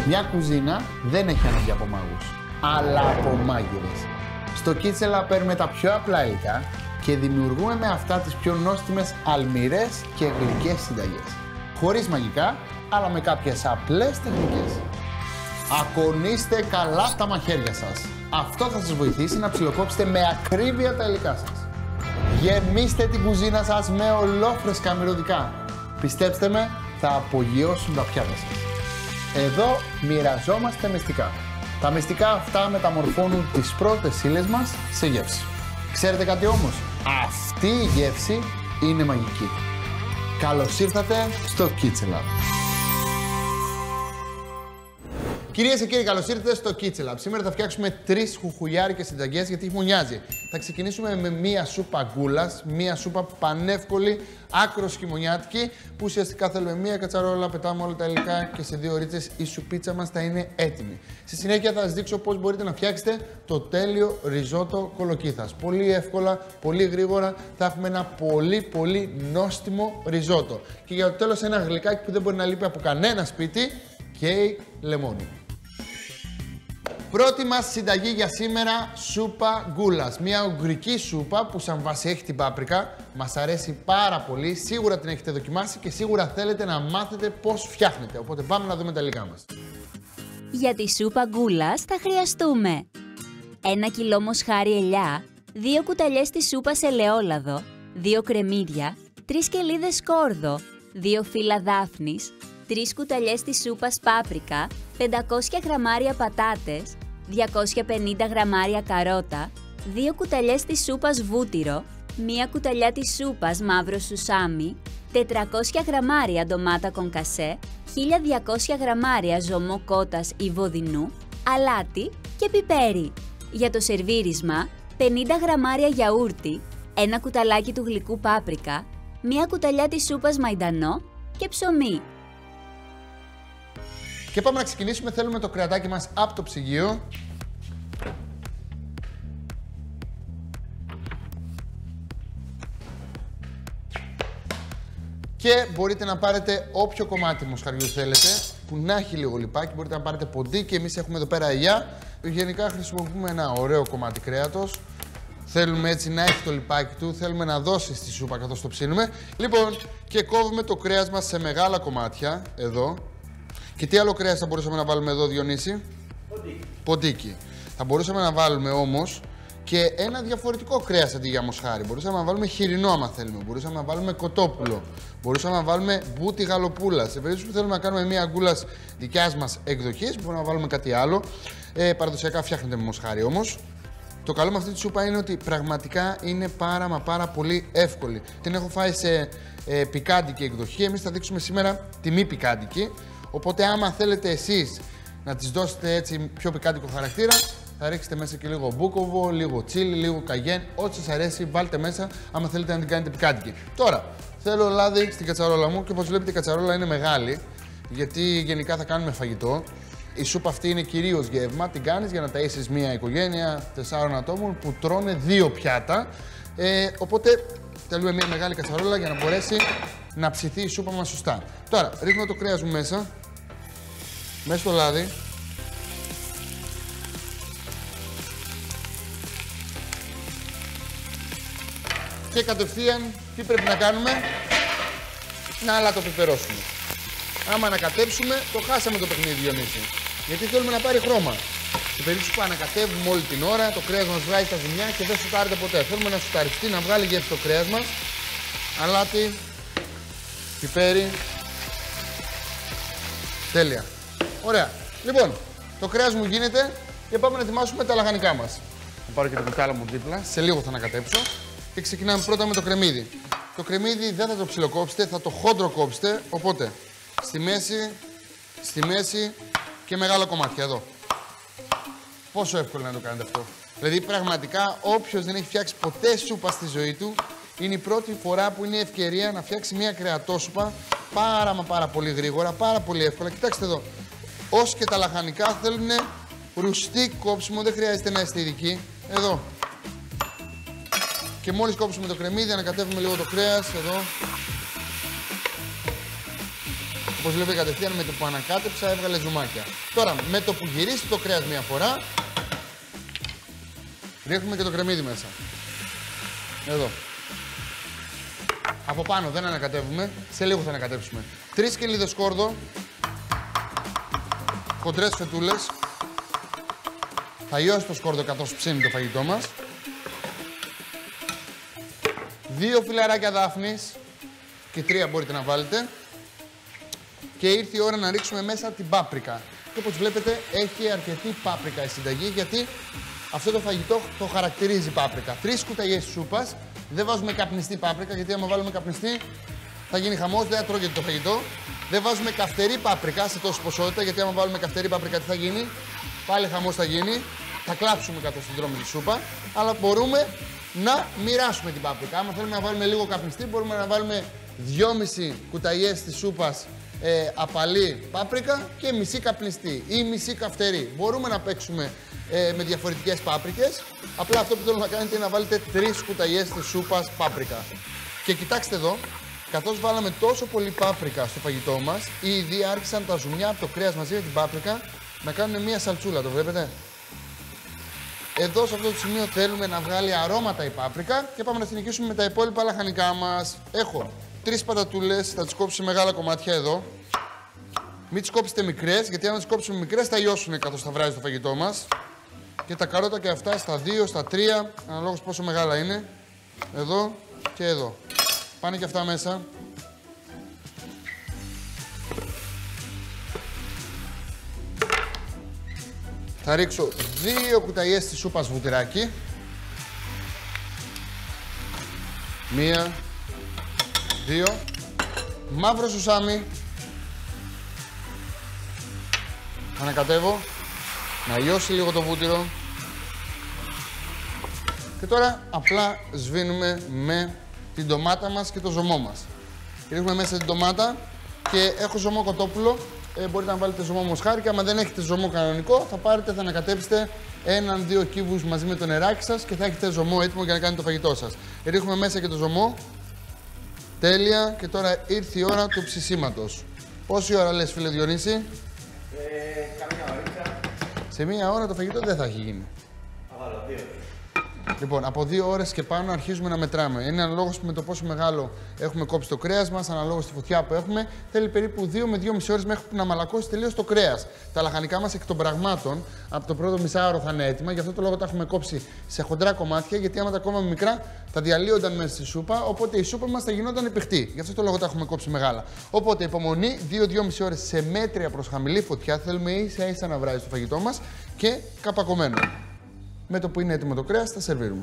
Μια κουζίνα δεν έχει ανάγκη από μάγους, αλλά από μάγειρες. Στο Kitchen Lab παίρνουμε τα πιο απλά υλικά και δημιουργούμε με αυτά τις πιο νόστιμες αλμυρές και γλυκές συνταγές. Χωρίς μαγικά, αλλά με κάποιες απλές τεχνικές. Ακονίστε καλά τα μαχαίρια σας. Αυτό θα σας βοηθήσει να ψιλοκόψετε με ακρίβεια τα υλικά σας. Γεμίστε την κουζίνα σας με ολόφρεσκα μυρωδικά. Πιστέψτε με, θα απογειώσουν τα πιάτα σας. Εδώ μοιραζόμαστε μυστικά. Τα μυστικά αυτά μεταμορφώνουν τις πρώτες ύλες μας σε γεύση. Ξέρετε κάτι όμως, αυτή η γεύση είναι μαγική. Καλώς ήρθατε στο Kitchen Lab. Κυρίες και κύριοι, καλώς ήρθατε στο Kitchen Lab. Σήμερα θα φτιάξουμε 3 χουχουλιάρικες συνταγές γιατί χειμωνιάζει. Θα ξεκινήσουμε με μία σούπα γκούλας, μία σούπα πανεύκολη, άκρος χειμωνιάτικη, που ουσιαστικά θέλουμε μία κατσαρόλα, πετάμε όλα τα υλικά και σε 2 ωρίτσες η σουπίτσα μας θα είναι έτοιμη. Στη συνέχεια θα σας δείξω πώς μπορείτε να φτιάξετε το τέλειο ριζότο κολοκύθας. Πολύ εύκολα, πολύ γρήγορα θα έχουμε ένα πολύ νόστιμο ριζότο. Και για το τέλος ένα γλυκάκι που δεν μπορεί να λείπει από κανένα σπίτι, κέικ λεμόνι. Πρώτη μας συνταγή για σήμερα, σούπα γκούλας. Μια ουγγρική σούπα που σαν βάση έχει την πάπρικα. Μας αρέσει πάρα πολύ, σίγουρα την έχετε δοκιμάσει και σίγουρα θέλετε να μάθετε πώς φτιάχνετε. Οπότε πάμε να δούμε τα υλικά μας. Για τη σούπα γκούλας θα χρειαστούμε 1 κιλό μοσχάρι ελιά, 2 κουταλιές της σούπας ελαιόλαδο, 2 κρεμμύδια, 3 σκελίδες σκόρδο, 2 φύλλα δάφνης, 3 κουταλιές της σούπας πάπρικα, 500 γραμμάρια πατάτες, 250 γραμμάρια καρότα, 2 κουταλιές της σούπας βούτυρο, 1 κουταλιά της σούπας μαύρο σουσάμι, 400 γραμμάρια ντομάτα κονκασέ, 1200 γραμμάρια ζωμό κότας ή βοδινού, αλάτι και πιπέρι. Για το σερβίρισμα, 50 γραμμάρια γιαούρτι, 1 κουταλάκι του γλυκού πάπρικα, 1 κουταλιά της σούπας μαϊντανό και ψωμί. Και πάμε να ξεκινήσουμε. Θέλουμε το κρεατάκι μας από το ψυγείο. Και μπορείτε να πάρετε όποιο κομμάτι μοσχαριού θέλετε, που να έχει λίγο λιπάκι. Μπορείτε να πάρετε ποντίκι, εμείς έχουμε εδώ πέρα ελιά. Γενικά χρησιμοποιούμε ένα ωραίο κομμάτι κρέατος. Θέλουμε έτσι να έχει το λιπάκι του, θέλουμε να δώσει στη σούπα καθώς το ψήνουμε. Λοιπόν, και κόβουμε το κρέας μας σε μεγάλα κομμάτια, εδώ. Και τι άλλο κρέας θα μπορούσαμε να βάλουμε εδώ, Διονύση? Ποντίκι. Θα μπορούσαμε να βάλουμε όμως και ένα διαφορετικό κρέας αντί για μοσχάρι. Μπορούσαμε να βάλουμε χοιρινό, άμα θέλουμε. Μπορούσαμε να βάλουμε κοτόπουλο. Μπορούσαμε να βάλουμε μπούτι γαλοπούλα. Σε περίπτωση που θέλουμε να κάνουμε μια γκούλας δικιάς μας εκδοχής, μπορούμε να βάλουμε κάτι άλλο. Παραδοσιακά φτιάχνεται με μοσχάρι όμως. Το καλό με αυτή τη σούπα είναι ότι πραγματικά είναι πάρα πολύ εύκολη. Την έχω φάει σε πικάντικη εκδοχή. Εμείς θα δείξουμε σήμερα τη μη πικάντικη. Οπότε άμα θέλετε εσείς να τις δώσετε έτσι πιο πικάντικο χαρακτήρα, θα ρίξετε μέσα και λίγο μπούκοβο, λίγο τσίλι, λίγο καγιέν, ό,τι σας αρέσει βάλτε μέσα άμα θέλετε να την κάνετε πικάντικη. Τώρα, θέλω λάδι στην κατσαρόλα μου και όπως βλέπετε η κατσαρόλα είναι μεγάλη, γιατί γενικά θα κάνουμε φαγητό. Η σούπα αυτή είναι κυρίως γεύμα, την κάνεις για να ταΐσεις μια οικογένεια 4 ατόμων που τρώνε 2 πιάτα. Οπότε θέλουμε μια μεγάλη κατσαρόλα για να μπορέσει να ψηθεί η σούπα μας σωστά. Τώρα, ρίχνω το κρέας μου μέσα στο λάδι. Και κατευθείαν τι πρέπει να κάνουμε? Να αλατοπιπερώσουμε. Άμα ανακατέψουμε, το χάσαμε το παιχνίδι, Διονύση. Γιατί θέλουμε να πάρει χρώμα. Σε περίπτωση που ανακατεύουμε όλη την ώρα, το κρέας μας βγάζει τα ζουμιά και δεν σουτάρεται ποτέ. Θέλουμε να σουταριστεί, να βγάλει γεύση το κρέας μας. Αλάτι, πιπέρι. Τέλεια. Ωραία. Λοιπόν, το κρέας μου γίνεται και πάμε να ετοιμάσουμε τα λαχανικά μας. Θα πάρω και το κουτάλα μου δίπλα, σε λίγο θα ανακατέψω. Και ξεκινάμε πρώτα με το κρεμμύδι. Το κρεμμύδι δεν θα το ψιλοκόψετε, θα το χόντρο κόψετε. Οπότε, στη μέση και μεγάλα κομμάτια εδώ. Πόσο εύκολο να το κάνετε αυτό? Δηλαδή, πραγματικά, όποιος δεν έχει φτιάξει ποτέ σούπα στη ζωή του, είναι η πρώτη φορά που είναι η ευκαιρία να φτιάξει μια κρεατόσουπα πάρα πολύ γρήγορα, πάρα πολύ εύκολα. Κοιτάξτε εδώ. Όσοι και τα λαχανικά θέλουν ρουστίκ κόψιμο, δεν χρειάζεται να είστε ειδικοί. Εδώ. Και μόλις κόψουμε το κρεμμύδι, ανακατεύουμε λίγο το κρέας, εδώ. Όπως βλέπετε κατευθείαν με το που ανακάτεψα έβγαλε ζουμάκια. Τώρα με το που γυρίσει το κρέας μία φορά, ρίχνουμε και το κρεμμύδι μέσα. Εδώ. Από πάνω δεν ανακατεύουμε, σε λίγο θα ανακατέψουμε. 3 σκελίδες σκόρδο, χοντρές φετούλες. Θα λιώσει το σκόρδο καθώς ψήνει το φαγητό μας. 2 φιλαράκια δάφνης και 3 μπορείτε να βάλετε. Και ήρθε η ώρα να ρίξουμε μέσα την πάπρικα. Και όπως βλέπετε έχει αρκετή πάπρικα η συνταγή, γιατί αυτό το φαγητό το χαρακτηρίζει η πάπρικα. 3 κουταλιές σούπας. Δεν βάζουμε καπνιστή πάπρικα, γιατί άμα βάλουμε καπνιστή θα γίνει χαμός, δεν θα τρώγεται το φαγητό. Δεν βάζουμε καυτερή πάπρικα σε τόση ποσότητα, γιατί άμα βάλουμε καυτερή πάπρικα τι θα γίνει? Πάλι χαμός θα γίνει. Θα κλάψουμε κάτω στην δρόμη τη σούπα. Αλλά μπορούμε να μοιράσουμε την πάπρικα. Άμα θέλουμε να βάλουμε λίγο καπνιστή, μπορούμε να βάλουμε 2,5 κουταλιές της σούπας απαλή πάπρικα και μισή καπνιστή ή μισή καυτερή. Μπορούμε να παίξουμε με διαφορετικές πάπρικες. Απλά αυτό που θέλω να κάνετε είναι να βάλετε 3 κουταλιές της σούπας πάπρικα. Και κοιτάξτε εδώ, καθώς βάλαμε τόσο πολύ πάπρικα στο φαγητό μας, ήδη άρχισαν τα ζουμιά από το κρέας μαζί με την πάπρικα να κάνουν μια σαλτσούλα. Το βλέπετε? Εδώ σε αυτό το σημείο θέλουμε να βγάλει αρώματα η πάπρικα και πάμε να συνεχίσουμε με τα υπόλοιπα λαχανικά μας. Έχω 3 πατατούλες, θα τις κόψω σε μεγάλα κομμάτια εδώ. Μην τις κόψετε μικρές, γιατί αν τις κόψουμε μικρές θα λιώσουν καθώς θα βράζει το φαγητό μας. Και τα καρότα και αυτά στα 2, στα 3, αναλόγως πόσο μεγάλα είναι. Εδώ και εδώ. Πάνε και αυτά μέσα. Θα ρίξω 2 κουταλιές της σούπας βουτυράκι. 1, 2. Μαύρο σουσάμι. Ανακατεύω. Να λιώσει λίγο το βούτυρο. Και τώρα απλά σβήνουμε με την ντομάτα μας και το ζωμό μας. Ρίχνουμε μέσα την ντομάτα και έχω ζωμό κοτόπουλο. Μπορείτε να βάλετε ζωμό μοσχάρι και άμα δεν έχετε ζωμό κανονικό, θα ανακατέψετε 1-2 κύβους μαζί με το νεράκι σας και θα έχετε ζωμό έτοιμο για να κάνετε το φαγητό σας. Ρίχνουμε μέσα και το ζωμό. Τέλεια. Και τώρα ήρθε η ώρα του ψησίματος. Πόση ώρα λες, φίλε Διονύση? Καμία ώρα. Σε 1 ώρα το φαγητό δεν θα έχει γίνει. Θα βάλω 2. Λοιπόν, από 2 ώρες και πάνω αρχίζουμε να μετράμε. Είναι αναλόγως με το πόσο μεγάλο έχουμε κόψει το κρέας μας, αναλόγως στη φωτιά που έχουμε. Θέλει περίπου 2 με 2,5 ώρες μέχρι να μαλακώσει τελείως το κρέας. Τα λαχανικά μας εκ των πραγμάτων από το πρώτο μισάωρο θα είναι έτοιμα. Γι' αυτό το λόγο τα έχουμε κόψει σε χοντρά κομμάτια, γιατί άμα τα κόβαμε μικρά θα διαλύονταν μέσα στη σούπα. Οπότε η σούπα μας θα γινόταν επιχτή. Γι' αυτό το λόγο τα έχουμε κόψει μεγάλα. Οπότε υπομονή, 2-2,5 ώρες σε μέτρια προς χαμηλή φωτιά. Θέλουμε ίσα-ίσα να βράζει το φαγητό μας και καπακωμένο. Με το που είναι έτοιμο το κρέας, θα σερβίρουμε.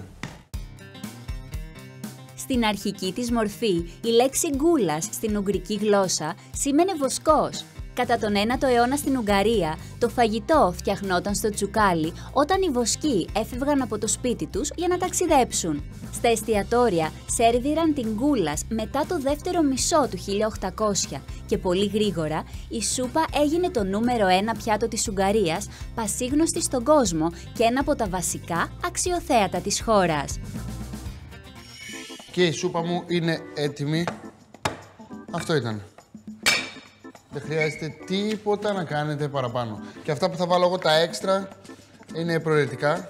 Στην αρχική της μορφή, η λέξη γκούλας στην ουγγρική γλώσσα σήμαινε βοσκός. Κατά τον 9ο αιώνα στην Ουγγαρία, το φαγητό φτιαχνόταν στο τσουκάλι όταν οι βοσκοί έφευγαν από το σπίτι τους για να ταξιδέψουν. Στα εστιατόρια σέρβιραν την γκούλας μετά το δεύτερο μισό του 1800 και πολύ γρήγορα η σούπα έγινε το νούμερο 1 πιάτο της Ουγγαρίας, πασίγνωστη στον κόσμο και ένα από τα βασικά αξιοθέατα της χώρας. Και η σούπα μου είναι έτοιμη. Αυτό ήταν. Δεν χρειάζεται τίποτα να κάνετε παραπάνω. Και αυτά που θα βάλω εγώ τα έξτρα είναι προαιρετικά.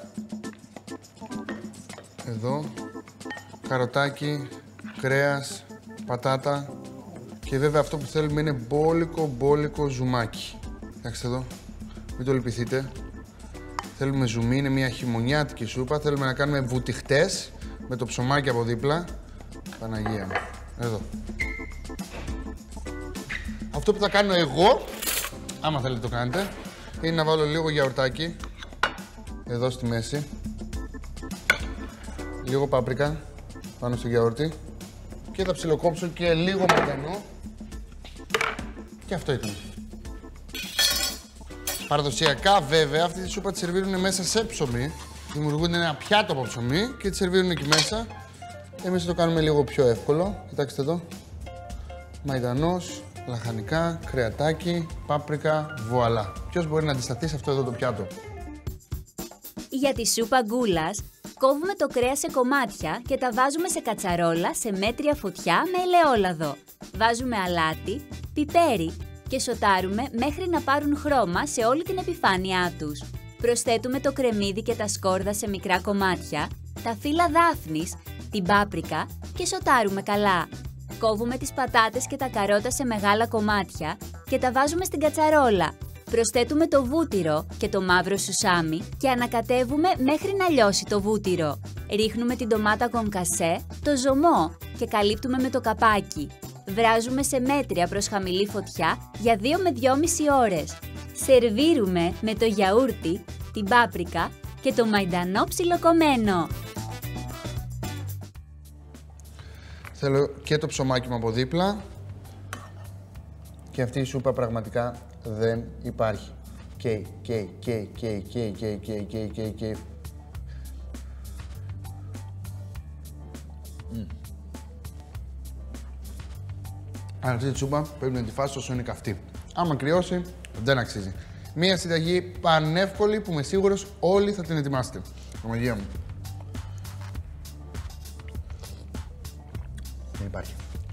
Εδώ. Καροτάκι, κρέας, πατάτα. Και βέβαια αυτό που θέλουμε είναι μπόλικο ζουμάκι. Κοιτάξτε εδώ. Μην το λυπηθείτε. Θέλουμε ζουμί, είναι μια χειμωνιάτικη σούπα. Θέλουμε να κάνουμε βουτυχτές με το ψωμάκι από δίπλα. Παναγία μου. Εδώ. Αυτό που θα κάνω εγώ, άμα θέλετε το κάνετε, είναι να βάλω λίγο γιαουρτάκι εδώ στη μέση. Λίγο πάπρικα πάνω στο γιαούρτι και θα ψιλοκόψω και λίγο μαντανό. Και αυτό ήταν. Παραδοσιακά βέβαια αυτή τη σούπα τη σερβίρουν μέσα σε ψωμί. Δημιουργούν ένα πιάτο από ψωμί και τη σερβίρουν εκεί μέσα. Εμείς θα το κάνουμε λίγο πιο εύκολο. Κοιτάξτε εδώ. Μαϊντανός, λαχανικά, κρεατάκι, πάπρικα, βουαλά. Ποιος μπορεί να αντισταθεί σε αυτό εδώ το πιάτο? Για τη σούπα γκούλας, κόβουμε το κρέας σε κομμάτια και τα βάζουμε σε κατσαρόλα σε μέτρια φωτιά με ελαιόλαδο. Βάζουμε αλάτι, πιπέρι, και σοτάρουμε μέχρι να πάρουν χρώμα σε όλη την επιφάνειά τους. Προσθέτουμε το κρεμμύδι και τα σκόρδα σε μικρά κομμάτια, τα φύλλα δάφνης, την πάπρικα και σοτάρουμε καλά. Κόβουμε τις πατάτες και τα καρότα σε μεγάλα κομμάτια και τα βάζουμε στην κατσαρόλα. Προσθέτουμε το βούτυρο και το μαύρο σουσάμι και ανακατεύουμε μέχρι να λιώσει το βούτυρο. Ρίχνουμε την ντομάτα κονκασέ, το ζωμό και καλύπτουμε με το καπάκι. Βράζουμε σε μέτρια προς χαμηλή φωτιά για 2 με 2,5 ώρες. Σερβίρουμε με το γιαούρτι, την πάπρικα και το μαϊντανό ψιλοκομμένο. Θέλω και το ψωμάκι μου από δίπλα. Και αυτή η σούπα πραγματικά δεν υπάρχει. Καίει. Αλλά αυτή τη σούπα πρέπει να τη φας όσο είναι καυτή. Άμα κρυώσει, δεν αξίζει. Μία συνταγή πανεύκολη που είμαι σίγουρος όλοι θα την ετοιμάσετε. Ομαγία μου. Δεν υπάρχει.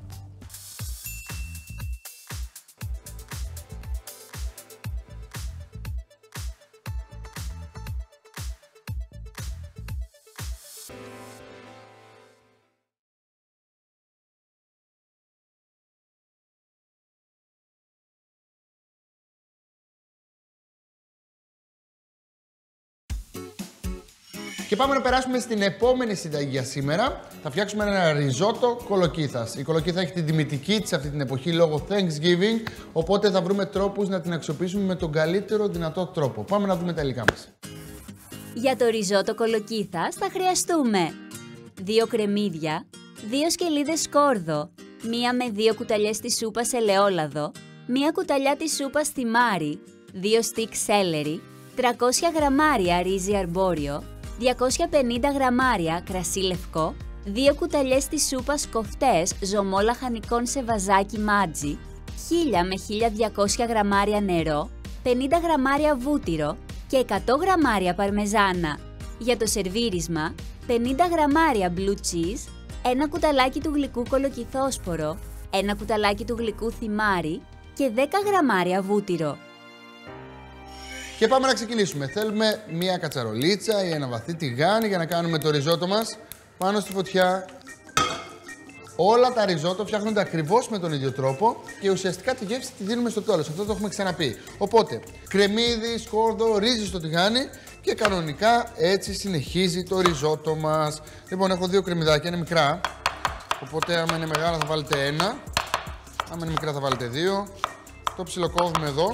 Και πάμε να περάσουμε στην επόμενη συνταγή για σήμερα. Θα φτιάξουμε ένα ριζότο κολοκύθας. Η κολοκύθα έχει την τιμητική της αυτή την εποχή λόγω Thanksgiving, οπότε θα βρούμε τρόπους να την αξιοποιήσουμε με τον καλύτερο δυνατό τρόπο. Πάμε να δούμε τα υλικά μας. Για το ριζότο κολοκύθας θα χρειαστούμε 2 κρεμμύδια, 2 σκελίδες σκόρδο, 1 με 2 κουταλιές της σούπας ελαιόλαδο, 1 κουταλιά της σούπας θυμάρι, 2 στικ σέλερι, 300 γραμμάρια ρύζι αρμπόριο, 250 γραμμάρια κρασί λευκό, 2 κουταλιές της σούπας κοφτές ζωμό λαχανικών σε βαζάκι μάτζι, 1000 με 1200 γραμμάρια νερό, 50 γραμμάρια βούτυρο και 100 γραμμάρια παρμεζάνα. Για το σερβίρισμα, 50 γραμμάρια blue cheese, 1 κουταλάκι του γλυκού κολοκυθόσπορο, 1 κουταλάκι του γλυκού θυμάρι και 10 γραμμάρια βούτυρο. Και πάμε να ξεκινήσουμε. Θέλουμε μία κατσαρολίτσα ή ένα βαθύ τηγάνι για να κάνουμε το ριζότο μας πάνω στη φωτιά. Όλα τα ριζότο φτιάχνονται ακριβώς με τον ίδιο τρόπο και ουσιαστικά τη γεύση τη δίνουμε στο τέλος. Αυτό το έχουμε ξαναπεί. Οπότε, κρεμμύδι, σκόρδο, ρύζι στο τηγάνι και κανονικά έτσι συνεχίζει το ριζότο μας. Λοιπόν, έχω 2 κρεμμυδάκια, είναι μικρά. Οπότε, άμα είναι μεγάλα θα βάλετε 1. Άμα είναι μικρά θα βάλετε 2. Το ψιλοκόβουμε εδώ.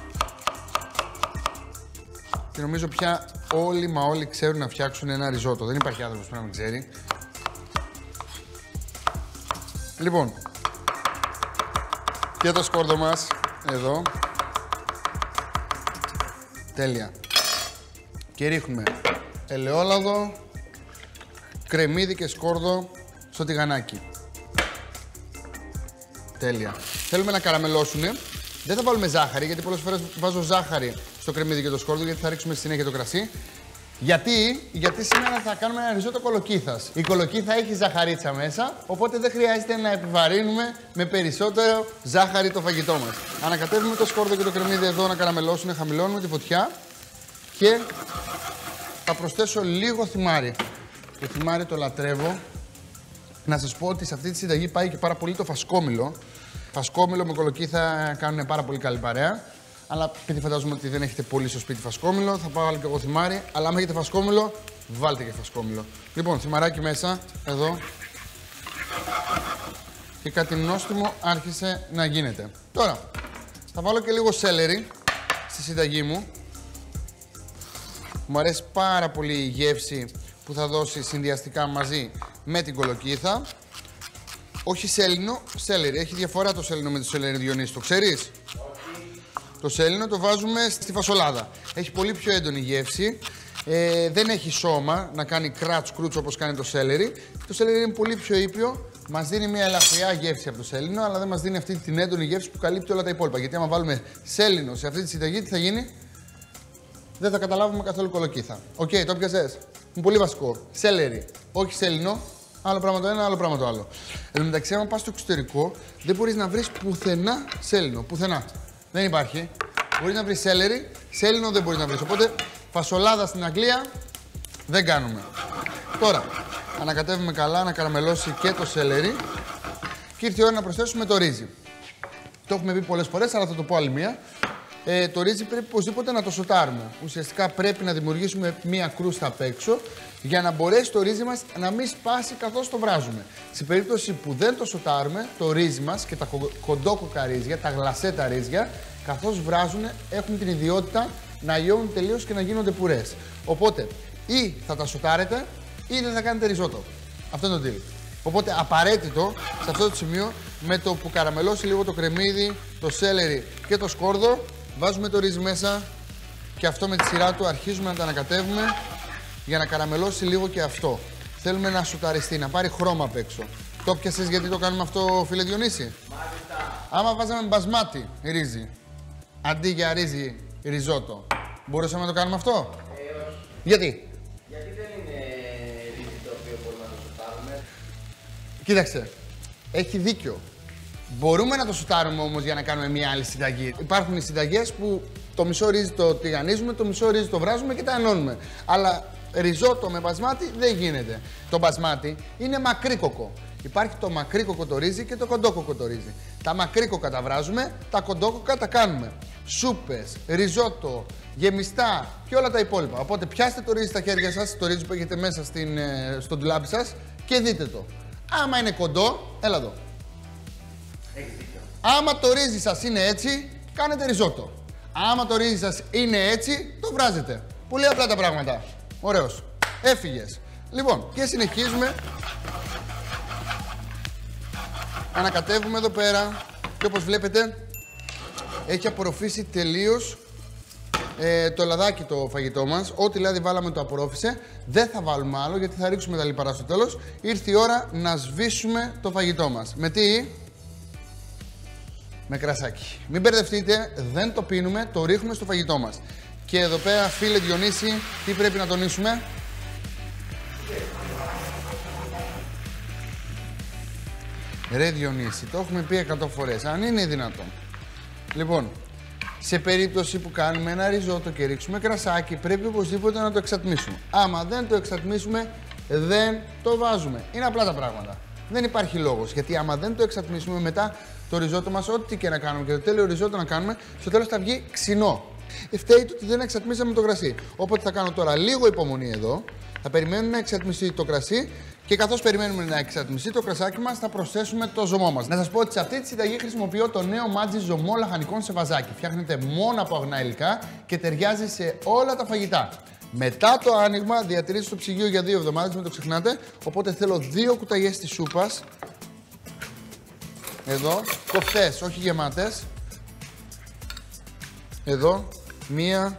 Και νομίζω πια όλοι ξέρουν να φτιάξουν ένα ριζότο. Δεν υπάρχει άνθρωπος που να μην ξέρει. Λοιπόν, και το σκόρδο μας εδώ. Τέλεια. Και ρίχνουμε ελαιόλαδο, κρεμμύδι και σκόρδο στο τηγανάκι. Τέλεια. Θέλουμε να καραμελώσουνε. Δεν θα βάλουμε ζάχαρη, γιατί πολλές φορές βάζω ζάχαρη στο κρεμμύδι και το σκόρδο, γιατί θα ρίξουμε στη συνέχεια το κρασί. Γιατί σήμερα θα κάνουμε ένα ριζότο κολοκύθας. Η κολοκύθα έχει ζαχαρίτσα μέσα, οπότε δεν χρειάζεται να επιβαρύνουμε με περισσότερο ζάχαρη το φαγητό μας. Ανακατεύουμε το σκόρδο και το κρεμμύδι εδώ να καραμελώσουν, χαμηλώνουμε τη φωτιά και θα προσθέσω λίγο θυμάρι. Το θυμάρι το λατρεύω. Να σας πω ότι σε αυτή τη συνταγή πάει και πάρα πολύ το φασκόμηλο. Φασκόμηλο με κολοκύθα κάνουν πάρα πολύ καλή παρέα. Αλλά επειδή φαντάζομαι ότι δεν έχετε πολύ στο σπίτι φασκόμηλο, θα πάω και εγώ θυμάρι. Αλλά άμα έχετε φασκόμηλο, βάλτε και φασκόμηλο. Λοιπόν, θυμαράκι μέσα, εδώ. Και κάτι νόστιμο άρχισε να γίνεται. Τώρα, θα βάλω και λίγο σέλερι στη συνταγή μου. Μου αρέσει πάρα πολύ η γεύση που θα δώσει συνδυαστικά μαζί με την κολοκύθα. Όχι σέλινο, σέλερι. Έχει διαφορά το σέλινο με το σέλερι, Διονύση, το ξέρεις? Το σέλινο το βάζουμε στη φασολάδα. Έχει πολύ πιο έντονη γεύση. Δεν έχει σώμα να κάνει κρούτς όπως κάνει το σέλερι. Το σέλερι είναι πολύ πιο ήπιο. Μας δίνει μια ελαφριά γεύση από το σέλινο, αλλά δεν μας δίνει αυτή την έντονη γεύση που καλύπτει όλα τα υπόλοιπα. Γιατί άμα βάλουμε σέλινο σε αυτή τη συνταγή, τι θα γίνει? Δεν θα καταλάβουμε καθόλου κολοκύθα. Οκ, το πιασες. Είναι πολύ βασικό. Σέλερι, όχι σέλινο. Άλλο πράγμα το ένα, άλλο πράγμα το άλλο. Εν τω μεταξύ, άμα πας στο εξωτερικό, δεν μπορείς να βρεις πουθενά σέλινο. Πουθενά. Δεν υπάρχει. Μπορείς να βρεις σέλερι, σέλινο δεν μπορείς να βρεις. Οπότε φασολάδα στην Αγγλία δεν κάνουμε. Τώρα, ανακατεύουμε καλά να καραμελώσει και το σέλερι και ήρθε η ώρα να προσθέσουμε το ρύζι. Το έχουμε πει πολλές φορές, αλλά θα το πω άλλη μία. Το ρύζι πρέπει οπωσδήποτε να το σοτάρουμε. Ουσιαστικά πρέπει να δημιουργήσουμε μία κρούστα απ' έξω για να μπορέσει το ρύζι μας να μην σπάσει καθώς το βράζουμε. Σε περίπτωση που δεν το σοτάρουμε, το ρύζι μας και τα κοντόκοκα ρύζια, τα γλασέτα ρύζια, καθώς βράζουν, έχουν την ιδιότητα να λιώνουν τελείως και να γίνονται πουρές. Οπότε, ή θα τα σοτάρετε ή δεν θα κάνετε ριζότο. Αυτό είναι το deal. Οπότε, απαραίτητο σε αυτό το σημείο, με το που καραμελώσει λίγο το κρεμμύδι, το σέλερι και το σκόρδο, βάζουμε το ρύζι μέσα και αυτό με τη σειρά του αρχίζουμε να τα ανακατεύουμε για να καραμελώσει λίγο και αυτό. Θέλουμε να σουταριστεί, να πάρει χρώμα απ' έξω. Το πιασες γιατί το κάνουμε αυτό, φίλε Διονύση? Μάλιστα. Άμα βάζαμε μπασμάτι ρύζι, αντί για ρύζι ριζότο, μπορούσαμε να το κάνουμε αυτό? Όχι. Γιατί? Γιατί δεν είναι ρύζι το οποίο μπορούμε να το σουτάρουμε. Κοίταξε, έχει δίκιο. Μπορούμε να το σουτάρουμε όμως για να κάνουμε μια άλλη συνταγή. Υπάρχουν οι συνταγές που το μισό ρύζι το τηγανίζουμε, το μισό ρύζι το βράζουμε και τα ενώνουμε. Αλλά ριζότο με μπασμάτι δεν γίνεται. Το μπασμάτι είναι μακρύκοκο. Υπάρχει το μακρύκοκο το ρύζι και το κοντόκοκο το ρύζι. Τα μακρύκοκα τα βράζουμε, τα κοντόκοκα τα κάνουμε. Σούπες, ριζότο, γεμιστά και όλα τα υπόλοιπα. Οπότε πιάστε το ρύζι στα χέρια σας, το ρύζι που έχετε μέσα στο ντουλάπι σας και δείτε το. Άμα είναι κοντό, έλα εδώ. Έχεις δίκιο. Άμα το ρύζι σας είναι έτσι, κάνετε ριζότο. Άμα το ρύζι σας είναι έτσι, το βράζετε. Πολύ απλά τα πράγματα. Ωραίος. Έφυγες. Λοιπόν, και συνεχίζουμε. Ανακατεύουμε εδώ πέρα και όπως βλέπετε έχει απορροφήσει τελείως το λαδάκι το φαγητό μας. Ό,τι δηλαδή βάλαμε το απορρόφησε. Δεν θα βάλουμε άλλο γιατί θα ρίξουμε τα λιπαρά στο τέλος. Ήρθε η ώρα να σβήσουμε το φαγητό μας. Με τι? Με κρασάκι. Μην μπερδευτείτε, δεν το πίνουμε, το ρίχνουμε στο φαγητό μας. Και εδώ πέρα, φίλε Διονύση, τι πρέπει να τονίσουμε? Ρε Διονύση, το έχουμε πει 100 φορές, αν είναι δυνατόν. Λοιπόν, σε περίπτωση που κάνουμε ένα ριζότο και ρίξουμε κρασάκι, πρέπει οπωσδήποτε να το εξατμίσουμε. Άμα δεν το εξατμίσουμε, δεν το βάζουμε. Είναι απλά τα πράγματα. Δεν υπάρχει λόγος, γιατί άμα δεν το εξατμίσουμε μετά το ριζότο μας, ό,τι και να κάνουμε και το τέλειο ριζότο να κάνουμε, στο τέλος θα βγει ξινό. Φταίει το ότι δεν εξατμίσαμε το κρασί. Οπότε θα κάνω τώρα λίγο υπομονή εδώ, θα περιμένουμε να εξατμιστεί το κρασί και καθώς περιμένουμε να εξατμιστεί το κρασάκι μας, θα προσθέσουμε το ζωμό μας. Να σας πω ότι σε αυτή τη συνταγή χρησιμοποιώ το νέο μάτζι ζωμό λαχανικών σε βαζάκι. Φτιάχνεται μόνο από αγνά υλικά και ταιριάζει σε όλα τα φαγητά. Μετά το άνοιγμα διατηρείται στο ψυγείο για 2 εβδομάδες, μην το ξεχνάτε. Οπότε θέλω 2 κουταλιές της σούπας. Εδώ, κοφτές, όχι γεμάτες. Εδώ, 1,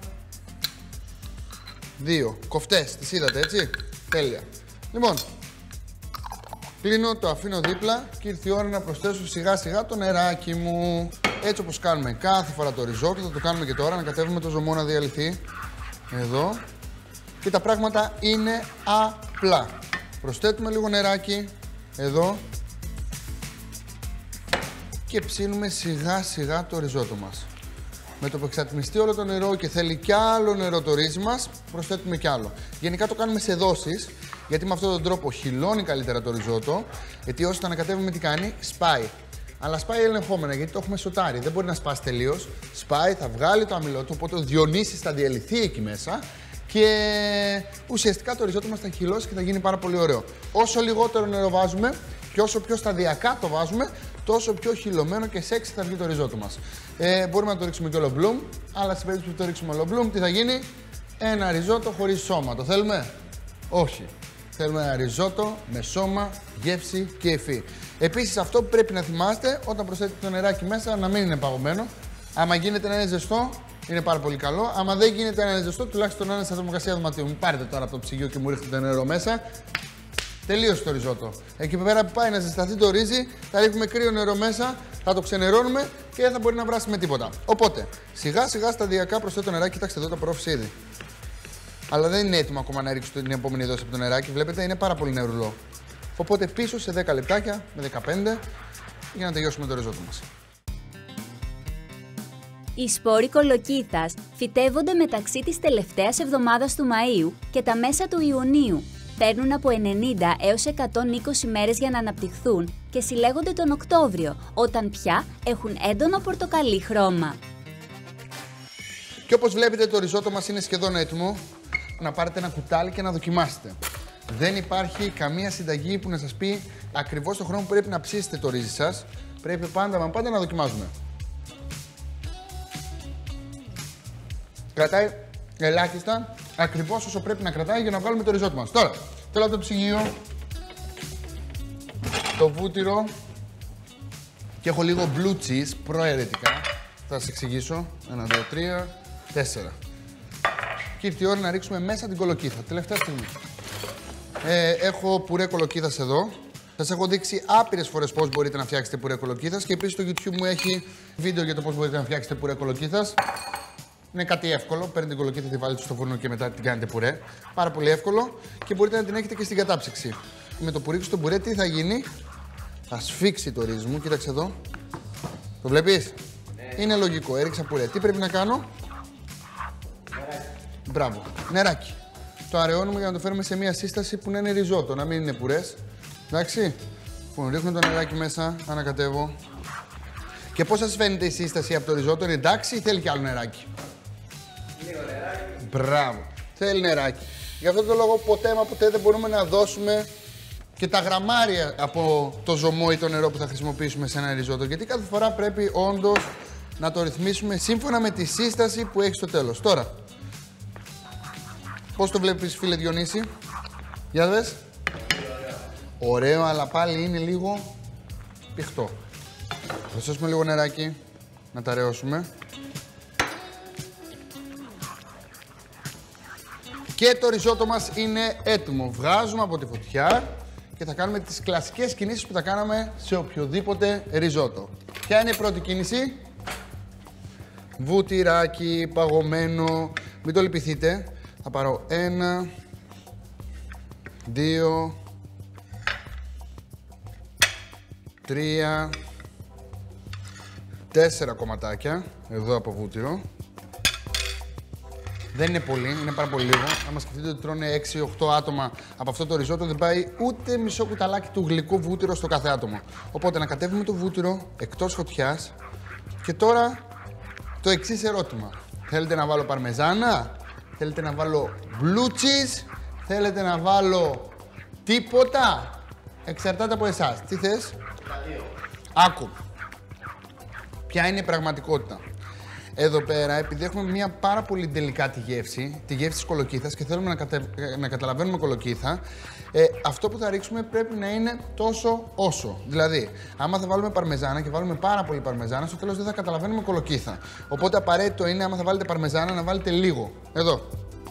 2. Κοφτές, τις είδατε έτσι. Τέλεια. Λοιπόν, κλείνω, το αφήνω δίπλα και ήρθε η ώρα να προσθέσω σιγά σιγά το νεράκι μου. Έτσι όπως κάνουμε κάθε φορά το ριζότο, θα το κάνουμε και τώρα, να κατέβουμε το ζωμό να διαλυθεί. Εδώ. Και τα πράγματα είναι απλά. Προσθέτουμε λίγο νεράκι, εδώ. Και ψήνουμε σιγά σιγά το ριζότο μας. Με το που εξατμιστεί όλο το νερό και θέλει κι άλλο νερό το ρύζι μας, προσθέτουμε κι άλλο. Γενικά το κάνουμε σε δόσεις, γιατί με αυτόν τον τρόπο χυλώνει καλύτερα το ριζότο, γιατί όσο το ανακατεύουμε τι κάνει, σπάει. Αλλά σπάει ελεγχόμενα, γιατί το έχουμε σοτάρει. Δεν μπορεί να σπάσει τελείως. Σπάει, θα βγάλει το αμυλό του, οπότε ο Διονύσης θα διαλυθεί εκεί μέσα και ουσιαστικά το ριζότο μας θα χυλώσει και θα γίνει πάρα πολύ ωραίο. Όσο λιγότερο νερό βάζουμε και όσο πιο σταδιακά το βάζουμε, τόσο πιο χυλωμένο και σεξι θα βγει το ριζότο μας. Μπορούμε να το ρίξουμε και όλο μπλουμ, αλλά στην περίπτωση που το ρίξουμε όλο μπλουμ, τι θα γίνει? Ένα ριζότο χωρίς σώμα. Το θέλουμε? Όχι. Θέλουμε ένα ριζότο με σώμα, γεύση και υφή. Επίσης, αυτό που πρέπει να θυμάστε όταν προσθέτετε το νεράκι μέσα να μην είναι παγωμένο. Άμα γίνεται να είναι ζεστό, είναι πάρα πολύ καλό. Άμα δεν γίνεται να είναι ζεστό, τουλάχιστον να είναι στα θερμοκρασία δωματίου. Μην πάρετε τώρα από το ψυγείο και μου ρίχνετε νερό μέσα. Τελείωσε το ριζότο. Εκεί πέρα που πάει να ζεσταθεί το ρύζι, θα ρίχνουμε κρύο νερό μέσα, θα το ξενερώνουμε και δεν θα μπορεί να βράσει με τίποτα. Οπότε, σιγά σιγά σταδιακά προσθέτω το νεράκι. Κοιτάξτε εδώ το απορρόφησε ήδη. Αλλά δεν είναι έτοιμο ακόμα να ρίξω την επόμενη δόση από το νεράκι. Βλέπετε, είναι πάρα πολύ νερουλό. Οπότε πίσω σε 10 λεπτάκια με 15 για να τελειώσουμε το ριζότο μας. Οι σπόροι κολοκύθας φυτεύονται μεταξύ της τελευταίας εβδομάδας του Μαΐου και τα μέσα του Ιουνίου. Παίρνουν από 90 έως 120 μέρες για να αναπτυχθούν και συλλέγονται τον Οκτώβριο, όταν πια έχουν έντονο πορτοκαλί χρώμα. Και όπως βλέπετε, το ριζότο μας είναι σχεδόν έτοιμο. Να πάρετε ένα κουτάλι και να δοκιμάσετε. Δεν υπάρχει καμία συνταγή που να σας πει ακριβώς το χρόνο που πρέπει να ψήσετε το ρύζι σας. Πρέπει πάντα να δοκιμάζουμε. Κρατάει ελάχιστα, ακριβώς όσο πρέπει να κρατάει για να βγάλουμε το ριζότο μας. Τώρα, θέλω από το ψυγείο το βούτυρο και έχω λίγο blue cheese προαιρετικά. Θα σας εξηγήσω. 1, 2, 3, 4. Και ήρθε η ώρα να ρίξουμε μέσα την κολοκύθα. Τελευταία στιγμή. Έχω πουρέ κολοκύθας εδώ. Σας έχω δείξει άπειρες φορές πώς μπορείτε να φτιάξετε πουρέ κολοκύθας και επίσης το YouTube μου έχει βίντεο για το πώς μπορείτε να φτιάξετε πουρέ κολοκύθας. Είναι κάτι εύκολο. Παίρνετε την κολοκύθα, τη βάλετε στο φούρνο και μετά την κάνετε πουρέ. Πάρα πολύ εύκολο και μπορείτε να την έχετε και στην κατάψυξη. Με το που ρίξω το πουρέ, τι θα γίνει? Θα σφίξει το ρύζι μου. Κοίταξε εδώ. Το βλέπεις? Είναι λογικό. Έριξα πουρέ. Τι πρέπει να κάνω? Μπράβο. Νεράκι. Το αραιώνουμε για να το φέρουμε σε μια σύσταση που να είναι ριζότο, να μην είναι πουρές. Εντάξει. Λοιπόν, ρίχνω το νεράκι μέσα, ανακατεύω. Και πώς σας φαίνεται η σύσταση από το ριζότο, είναι εντάξει ή θέλει κι άλλο νεράκι? Λίγο νεράκι. Μπράβο. Θέλει νεράκι. Γι' αυτό το λόγο ποτέ δεν μπορούμε να δώσουμε και τα γραμμάρια από το ζωμό ή το νερό που θα χρησιμοποιήσουμε σε ένα ριζότο. Γιατί κάθε φορά πρέπει όντως να το ρυθμίσουμε σύμφωνα με τη σύσταση που έχει στο τέλος. Τώρα, πώς το βλέπεις, φίλε Διονύση? Για δες. Ωραίο, αλλά πάλι είναι λίγο πηχτό. Θα προσθέσουμε λίγο νεράκι, να τα ρεώσουμε. Και το ριζότο μας είναι έτοιμο. Βγάζουμε από τη φωτιά και θα κάνουμε τις κλασικές κινήσεις που θα κάναμε σε οποιοδήποτε ριζότο. Ποια είναι η πρώτη κίνηση? Βουτυράκι, παγωμένο. Μην το λυπηθείτε. Θα πάρω 1, 2, 3, 4 κομματάκια εδώ από βούτυρο. Δεν είναι πολύ, είναι πάρα πολύ λίγο. Άμα σκεφτείτε ότι τρώνε 6-8 άτομα από αυτό το ριζότο, δεν πάει ούτε μισό κουταλάκι του γλυκού βούτυρο στο κάθε άτομο. Οπότε να κατέβουμε το βούτυρο εκτός φωτιάς. Και τώρα το εξής ερώτημα. Θέλετε να βάλω παρμεζάνα? Θέλετε να βάλω blue cheese? Θέλετε να βάλω τίποτα? Εξαρτάται από εσάς. Τι θες? Τα δύο. Άκου. Ποια είναι η πραγματικότητα? Εδώ πέρα, επειδή έχουμε μια πάρα πολύ τελικά γεύση, τη γεύση της κολοκύθας και θέλουμε να καταλαβαίνουμε κολοκύθα, αυτό που θα ρίξουμε πρέπει να είναι τόσο όσο. Δηλαδή, άμα θα βάλουμε παρμεζάνα και βάλουμε πάρα πολύ παρμεζάνα, στο τέλος δεν θα καταλαβαίνουμε κολοκύθα. Οπότε απαραίτητο είναι, άμα θα βάλετε παρμεζάνα, να βάλετε λίγο. Εδώ.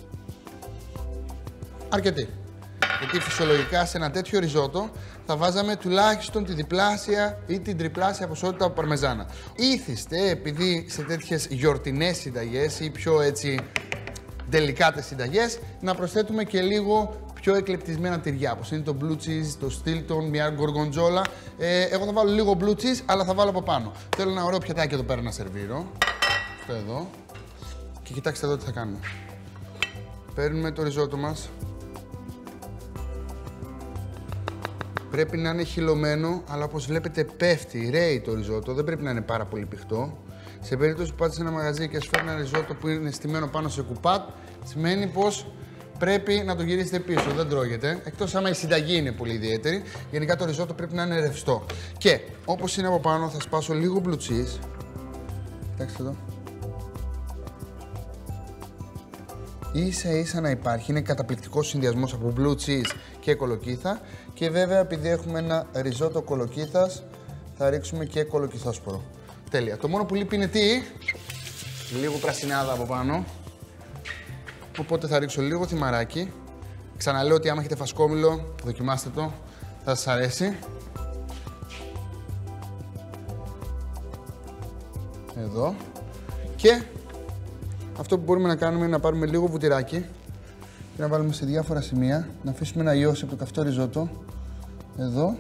Αρκετή. Γιατί φυσιολογικά σε ένα τέτοιο ριζότο θα βάζαμε τουλάχιστον τη διπλάσια ή την τριπλάσια ποσότητα από παρμεζάνα. Ήθιστε, επειδή σε τέτοιες γιορτινές συνταγές ή πιο έτσι ντελικάτες συνταγές, να προσθέτουμε και λίγο πιο εκλεπτισμένα τυριά, όπως είναι το blue cheese, το Stilton, μια γκοργοντζόλα. Εγώ θα βάλω λίγο blue cheese, αλλά θα βάλω από πάνω. Θέλω ένα ωραίο πιατάκι εδώ πέρα να σερβίρω. Αυτό εδώ. Και κοιτάξτε εδώ τι θα κάνουμε. Παίρνουμε το ριζότο μας. Πρέπει να είναι χυλωμένο, αλλά όπως βλέπετε πέφτει, ρέει το ριζότο, δεν πρέπει να είναι πάρα πολύ πηχτό. Σε περίπτωση που πάτε σε ένα μαγαζί και σου φέρνει ένα ριζότο που είναι στημένο πάνω σε κουπάτ, σημαίνει πως πρέπει να το γυρίσετε πίσω, δεν τρώγεται. Εκτός άμα η συνταγή είναι πολύ ιδιαίτερη, γενικά το ριζότο πρέπει να είναι ρευστό. Και όπως είναι από πάνω θα σπάσω λίγο blue cheese. Κοιτάξτε εδώ. Ίσα-ίσα να υπάρχει, είναι καταπληκτικός συνδυασμός από blue cheese και κολοκύθα και βέβαια επειδή έχουμε ένα ριζότο κολοκύθας θα ρίξουμε και κολοκυθόσπορο. Τέλεια. Το μόνο που λείπει είναι τι? Λίγο πρασινάδα από πάνω. Οπότε θα ρίξω λίγο θυμαράκι. Ξαναλέω ότι άμα έχετε φασκόμηλο, δοκιμάστε το, θα σας αρέσει. Εδώ. Και αυτό που μπορούμε να κάνουμε είναι να πάρουμε λίγο βουτυράκι και να βάλουμε σε διάφορα σημεία, να αφήσουμε να λιώσει από το καυτό ριζότο. Εδώ,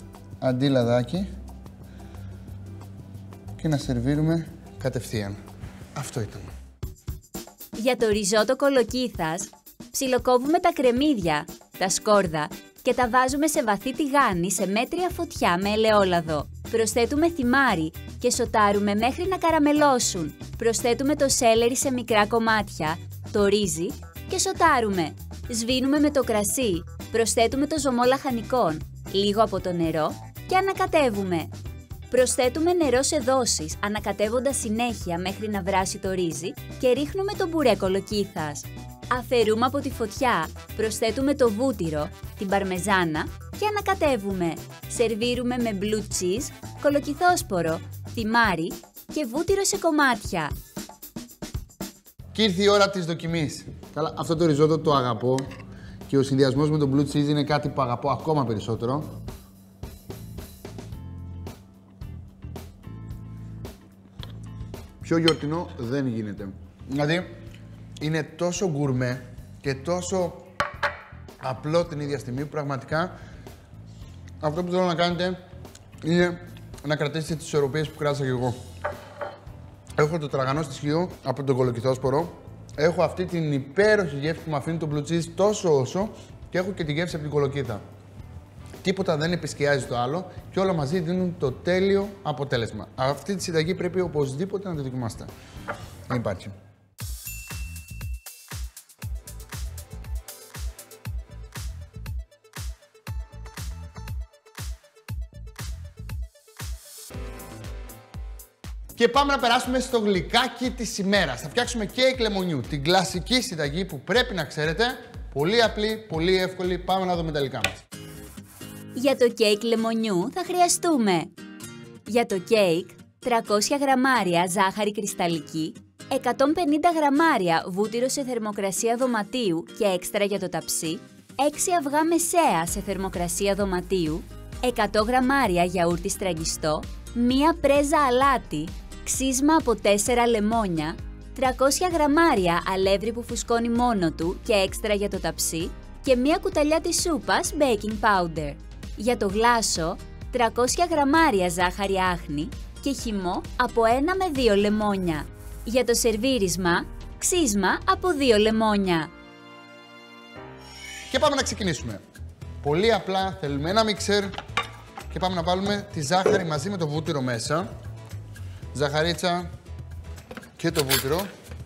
αντί λαδάκι και να σερβίρουμε κατευθείαν. Αυτό ήταν. Για το ριζότο κολοκύθας, ψιλοκόβουμε τα κρεμμύδια, τα σκόρδα και τα βάζουμε σε βαθύ τηγάνι σε μέτρια φωτιά με ελαιόλαδο. Προσθέτουμε θυμάρι και σοτάρουμε μέχρι να καραμελώσουν. Προσθέτουμε το σέλερι σε μικρά κομμάτια, το ρύζι και σοτάρουμε. Σβήνουμε με το κρασί, προσθέτουμε το ζωμό λαχανικών, λίγο από το νερό και ανακατεύουμε. Προσθέτουμε νερό σε δόσεις, ανακατεύοντας συνέχεια μέχρι να βράσει το ρύζι και ρίχνουμε το μπουρέ κολοκύθας. Αφαιρούμε από τη φωτιά, προσθέτουμε το βούτυρο, την παρμεζάνα και ανακατεύουμε. Σερβίρουμε με blue cheese, κολοκυθόσπορο, θυμάρι και βούτυρο σε κομμάτια. Και ήρθε η ώρα της δοκιμής. Καλά, αυτό το ριζότο το αγαπώ και ο συνδυασμός με το blue cheese είναι κάτι που αγαπώ ακόμα περισσότερο. Πιο γιορτινό δεν γίνεται. Δηλαδή, είναι τόσο γκουρμέ και τόσο απλό την ίδια στιγμή που πραγματικά αυτό που θέλω να κάνετε είναι να κρατήσετε τις ισορροπίες που κράτησα και εγώ. Έχω το τραγανό στοιχείο από τον κολοκυθόσπορο. Έχω αυτή την υπέροχη γεύση που μου αφήνει το blue cheese τόσο όσο και έχω και τη γεύση από την κολοκύθα. Τίποτα δεν επισκιάζει το άλλο και όλα μαζί δίνουν το τέλειο αποτέλεσμα. Αυτή τη συνταγή πρέπει οπωσδήποτε να τη δοκιμάσετε. Δεν υπάρχει. Και πάμε να περάσουμε στο γλυκάκι της ημέρας. Θα φτιάξουμε κέικ λεμονιού, την κλασική συνταγή που πρέπει να ξέρετε. Πολύ απλή, πολύ εύκολη. Πάμε να δούμε τα υλικά μας. Για το κέικ λεμονιού θα χρειαστούμε για το κέικ 300 γραμμάρια ζάχαρη κρυσταλλική, 150 γραμμάρια βούτυρο σε θερμοκρασία δωματίου και έξτρα για το ταψί, 6 αυγά μεσαία σε θερμοκρασία δωματίου, 100 γραμμάρια γιαούρτι στραγγιστό, 1 πρέζα αλάτι, ξύσμα από 4 λεμόνια, 300 γραμμάρια αλεύρι που φουσκώνει μόνο του και έξτρα για το ταψί και 1 κουταλιά της σούπας baking powder. Για το γλάσο, 300 γραμμάρια ζάχαρη άχνη και χυμό από 1 με 2 λεμόνια. Για το σερβίρισμα, ξύσμα από 2 λεμόνια. Και πάμε να ξεκινήσουμε. Πολύ απλά θέλουμε ένα μίξερ και πάμε να βάλουμε τη ζάχαρη μαζί με το βούτυρο μέσα. Ζαχαρίτσα και το βούτυρο.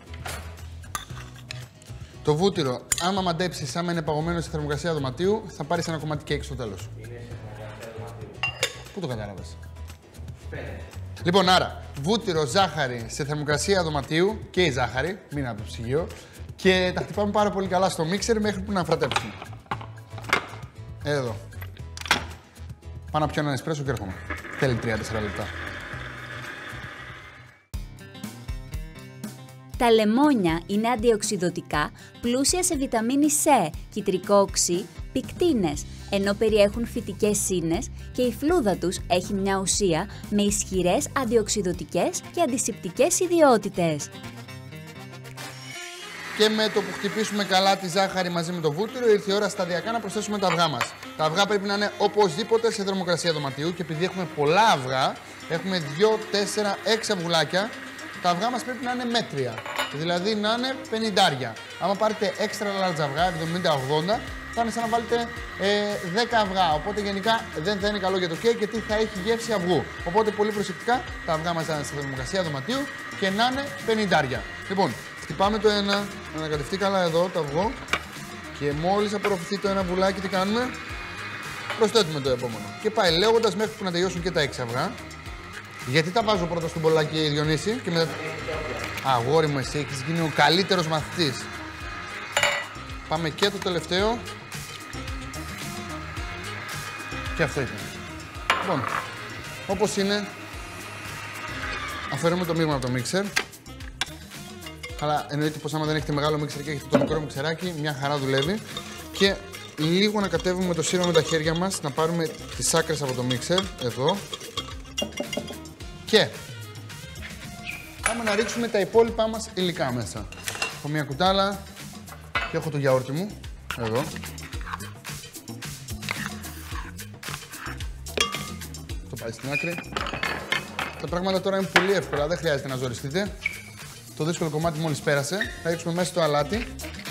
Το βούτυρο, άμα μαντέψεις, άμα είναι παγωμένο στη θερμοκρασία δωματίου, θα πάρεις ένα κομμάτι κέικ στο τέλος. Είναι σε θερμοκρασία δωματίου. Πού το κατάλαβες? Φαίνεται. Λοιπόν, άρα, βούτυρο, ζάχαρη σε θερμοκρασία δωματίου και η ζάχαρη, μην από το ψυγείο, και τα χτυπάμε πάρα πολύ καλά στο μίξερ μέχρι που να φρατέψουν. Εδώ. Πάω να πιω ένα εσπρέσο και έρχομαι. Θέλει 3-4 λεπτά. Τα λεμόνια είναι αντιοξυδωτικά, πλούσια σε βιταμίνη C, κιτρικό οξύ, πικτίνες, ενώ περιέχουν φυτικές ίνες και η φλούδα τους έχει μια ουσία με ισχυρές αντιοξυδωτικές και αντισηπτικές ιδιότητες. Και με το που χτυπήσουμε καλά τη ζάχαρη μαζί με το βούτυρο, ήρθε η ώρα σταδιακά να προσθέσουμε τα αυγά μας. Τα αυγά πρέπει να είναι οπωσδήποτε σε θερμοκρασία δωματίου και επειδή έχουμε πολλά αυγά, έχουμε 2, 4, 6 αυγουλάκια, τα αυγά μας πρέπει να είναι μέτρια. Δηλαδή να είναι 50. Άμα πάρετε extra large αυγά, 70-80, θα είναι σαν να βάλετε 10 αυγά. Οπότε γενικά δεν θα είναι καλό για το κέικ γιατί θα έχει γεύση αυγού. Οπότε πολύ προσεκτικά τα αυγά μας να είναι σε θερμοκρασία δωματίου και να είναι 50. Λοιπόν, χτυπάμε το ένα, να ανακατευτεί καλά εδώ το αυγό και μόλις απορροφηθεί το ένα βουλάκι, τι κάνουμε? Προσθέτουμε το επόμενο. Και πάει λέγοντας μέχρι που να τελειώσουν και τα 6 αυγά. Γιατί τα βάζω πρώτα στον μπολάκι, Διονύση, και μετά... Αγόρι μου, εσύ έχεις γίνει ο καλύτερος μαθητής. Πάμε και το τελευταίο. Και αυτό ήταν. Λοιπόν, όπως είναι, αφαιρούμε το μείγμα από το μίξερ. Αλλά εννοείται πως άμα δεν έχετε μεγάλο μίξερ και έχετε το μικρό μιξεράκι, μια χαρά δουλεύει. Και λίγο να κατέβουμε το σύρο με τα χέρια μας, να πάρουμε τις άκρες από το μίξερ, εδώ. Και πάμε να ρίξουμε τα υπόλοιπά μας υλικά μέσα. Έχω μια κουτάλα και έχω το γιαούρτι μου, εδώ. Το πάει στην άκρη. Τα πράγματα τώρα είναι πολύ εύκολα, δεν χρειάζεται να ζοριστείτε. Το δύσκολο κομμάτι μόλις πέρασε. Θα ρίξουμε μέσα το αλάτι.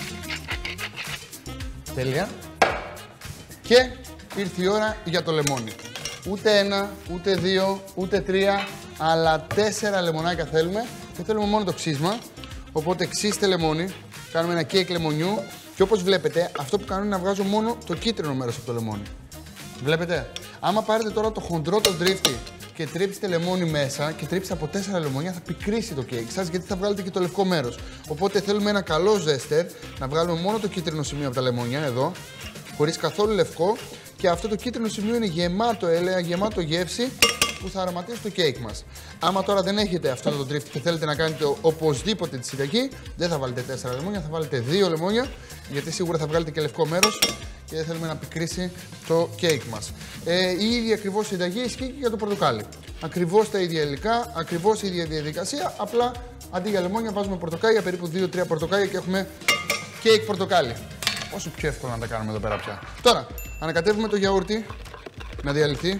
Τέλεια. Και ήρθε η ώρα για το λεμόνι. Ούτε ένα, ούτε δύο, ούτε τρία, αλλά 4 λεμονάκια θέλουμε. Και θέλουμε μόνο το ξύσμα. Οπότε ξύστε λεμόνι. Κάνουμε ένα κέικ λεμονιού. Και όπως βλέπετε, αυτό που κάνω είναι να βγάζω μόνο το κίτρινο μέρος από το λεμόνι. Βλέπετε. Άμα πάρετε τώρα το χοντρό το ντρίφτι και τρίψετε λεμόνι μέσα και τρίψετε από 4 λεμόνια, θα πικρίσει το κέικ σας γιατί θα βγάλετε και το λευκό μέρος. Οπότε θέλουμε ένα καλό ζέστερ, να βγάλουμε μόνο το κίτρινο σημείο από τα λεμόνια εδώ, χωρίς καθόλου λευκό. Και αυτό το κίτρινο σημείο είναι γεμάτο έλαια, γεμάτο γεύση που θα αρωματίσει το κέικ μας. Άμα τώρα δεν έχετε αυτό το ντρίφτι και θέλετε να κάνετε οπωσδήποτε τη συνταγή, δεν θα βάλετε 4 λεμόνια, θα βάλετε 2 λεμόνια, γιατί σίγουρα θα βγάλετε και λευκό μέρος και δεν θέλουμε να πικρίσει το κέικ μας. Η ίδια ακριβώς συνταγή ισχύει και για το πορτοκάλι. Ακριβώς τα ίδια υλικά, ακριβώς η ίδια διαδικασία, απλά αντί για λεμόνια βάζουμε πορτοκάλια, περίπου 2-3 πορτοκάλια και έχουμε κέικ πορτοκάλι. Όσο πιο εύκολο να τα κάνουμε εδώ πέρα πια. Τώρα, ανακατεύουμε το γιαούρτι να διαλυθεί.